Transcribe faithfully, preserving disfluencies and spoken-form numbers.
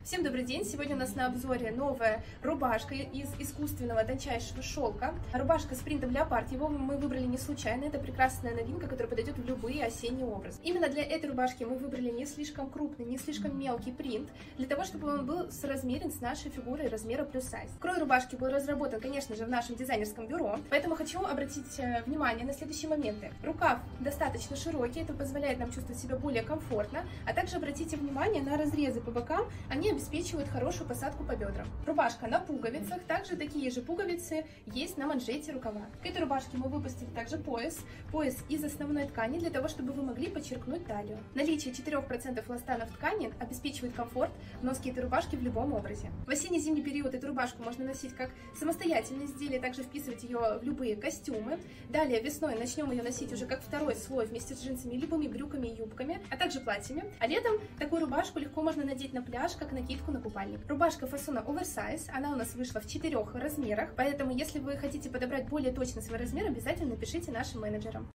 Всем добрый день! Сегодня у нас на обзоре новая рубашка из искусственного тончайшего шелка. Рубашка с принтом леопард. Его мы выбрали не случайно. Это прекрасная новинка, которая подойдет в любые осенние образы. Именно для этой рубашки мы выбрали не слишком крупный, не слишком мелкий принт, для того, чтобы он был соразмерен с нашей фигурой размера плюс сайз. Крой рубашки был разработан, конечно же, в нашем дизайнерском бюро, поэтому хочу обратить внимание на следующие моменты. Рукав достаточно широкий, это позволяет нам чувствовать себя более комфортно, а также обратите внимание на разрезы по бокам, они обеспечивают хорошую посадку по бедрам. Рубашка на пуговицах, также такие же пуговицы есть на манжете рукава. К этой рубашке мы выпустили также пояс, пояс из основной ткани, для того, чтобы вы могли подчеркнуть талию. Наличие четырёх процентов ластана в ткани обеспечивает комфорт в носке этой рубашки в любом образе. В осенне-зимний период эту рубашку можно носить как самостоятельное изделие, также вписывать ее в любые костюмы. Далее весной начнем ее носить уже как второй слой вместе с джинсами, любыми брюками и юбками, а также платьями. А летом такую рубашку легко можно надеть на пляж, как накидку на купальник. Рубашка фасона оверсайз, она у нас вышла в четырех размерах, поэтому если вы хотите подобрать более точно свой размер, обязательно напишите нашим менеджерам.